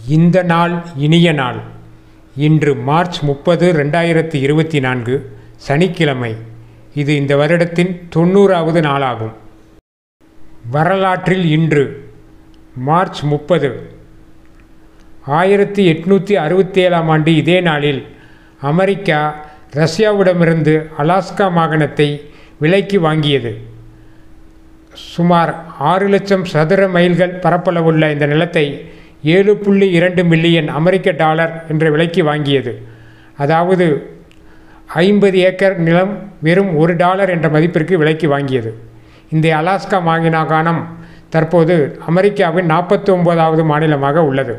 இந்த நாள் இனிய நாள். இன்று மார்ச் 30, 2024 சனிக்கிழமை. இது இந்த வருடத்தின் 90வது நாளாகும். வரலாற்றில் இன்று மார்ச் 30 1867ஆம் ஆண்டு இதே நாளில் அமெரிக்கா ரஷ்யாவிடமிருந்து அலாஸ்கா மாகாணத்தை விலைக்கு வாங்கியது. சுமார் 6 லட்சம் சதுர மைல்கள் பரப்பளவுள்ள இந்த நிலத்தை 7.2 மில்லியன் அமெரிக்க டாலர் என்ற விலைக்கு வாங்கியது. அதாவது 50 ஏக்கர் நிலம் வெறும் $1 என்ற மதிப்பிற்கு விலைக்கு வாங்கியது. இந்த அலாஸ்கா மாகாணம் தற்போது அமெரிக்காவின் 49வது மாநிலமாக உள்ளது.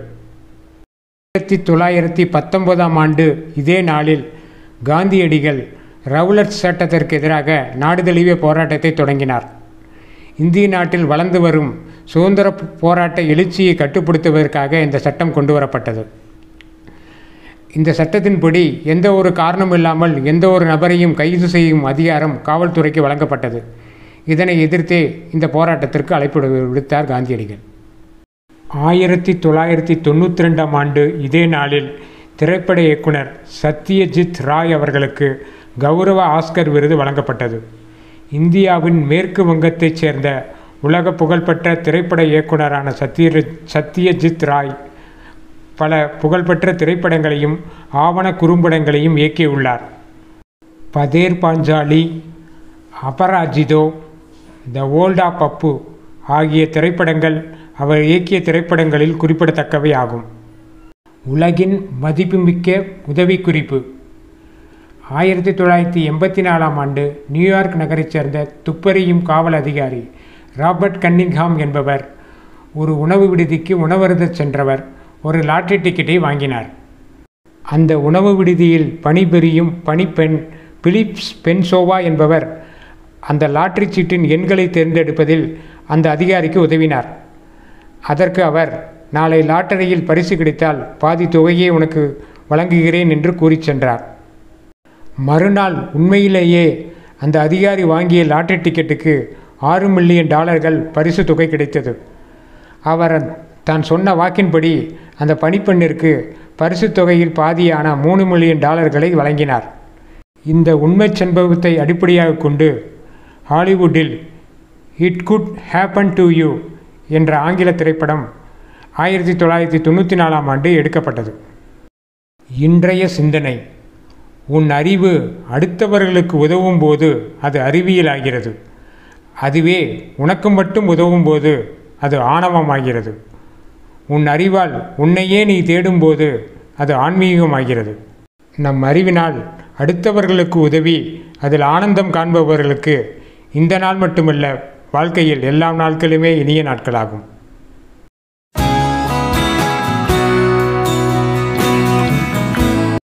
1919ஆம் ஆண்டு இதே நாளில் காந்தியடிகள் ரவுலட் சட்டத்திற்கு எதிராக நாடு தழுவிய போராட்டத்தை தொடங்கினார். இந்திய நாட்டில் வளர்ந்து வரும் சுதந்திர போராட்ட எழுச்சியை கட்டுப்படுத்துவதற்காக இந்த சட்டம் கொண்டு வரப்பட்டது. இந்த சட்டத்தின்படி எந்த ஒரு காரணமும் இல்லாமல் எந்த ஒரு நபரையும் கைது செய்யும் அதிகாரம் காவல்துறைக்கு வழங்கப்பட்டது. இதனை எதிர்த்தே இந்த போராட்டத்திற்கு அழைப்பு விடுத்தார் காந்தியடிகள். 1992ஆம் ஆண்டு இதே நாளில் திரைப்பட இயக்குனர் சத்யஜித் ராய் அவர்களுக்கு கௌரவ ஆஸ்கர் விருது வழங்கப்பட்டது. இந்தியாவின் மேற்கு வங்கத்தைச் சேர்ந்த உலக புகழ்பெற்ற திரைப்பட இயக்குனரான சத்யஜித் ராய் பல புகழ்பெற்ற திரைப்படங்களையும் ஆவண குறும்படங்களையும் இயக்கியுள்ளார். Pather Panchali, Aparajito, the world of Apu ஆகிய திரைப்படங்கள் அவர் இயக்கிய திரைப்படங்களில் குறிப்பிடத்தக்கவை ஆகும். உலகின் மதிப்புமிக்க உதவிக்குறிப்பு. 1984ஆம் ஆண்டு நியூயார்க் நகரைச் சேர்ந்த துப்பறியும் காவல் அதிகாரி ராபர்ட் கன்னிங்ஹாம் என்பவர் ஒரு உணவு விடுதிக்கு உணவருந்தச் சென்றவர் ஒரு லாட்டரி டிக்கெட்டை வாங்கினார். அந்த உணவு விடுதியில் பணிபுரியும் பணிப்பெண் பிலிப்ஸ் பென்சோவா என்பவர் அந்த லாட்டரி சீட்டின் எண்களை தேர்ந்தெடுப்பதில் அந்த அதிகாரிக்கு உதவினார். அதற்கு அவர், நாளை லாட்டரியில் பரிசு கிடைத்தால் பாதி தொகையை உனக்கு வழங்குகிறேன் என்று கூறி சென்றார். மறுநாள் உண்மையிலேயே அந்த அதிகாரி வாங்கிய லாட்டரி டிக்கெட்டுக்கு $6 மில்லியன் பரிசு தொகை கிடைத்தது. அவர் தான் சொன்ன வாக்கின்படி அந்த பணிப்பெண்ணிற்கு பரிசு தொகையில் பாதியான $3 மில்லியன் வழங்கினார். இந்த உண்மை சம்பவத்தை அடிப்படையாக கொண்டு ஹாலிவுட்டில் it could happen to you என்ற ஆங்கில திரைப்படம் 1994ஆம் ஆண்டு எடுக்கப்பட்டது. இன்றைய சிந்தனை. உன் அறிவு அடுத்தவர்களுக்கு உதவும் போது அது அறிவியல் ஆகிறது. அதுவே உனக்கு மட்டும் உதவும் போது அது ஆணவமாகிறது. உன் அறிவால் உன்னையே நீ தேடும்போது அது ஆன்மீகமாகிறது. நம் அறிவினால் அடுத்தவர்களுக்கு உதவி அதில் ஆனந்தம் காண்பவர்களுக்கு இந்த நாள் மட்டுமல்ல, வாழ்க்கையில் எல்லா நாட்களுமே இனிய நாட்களாகும்.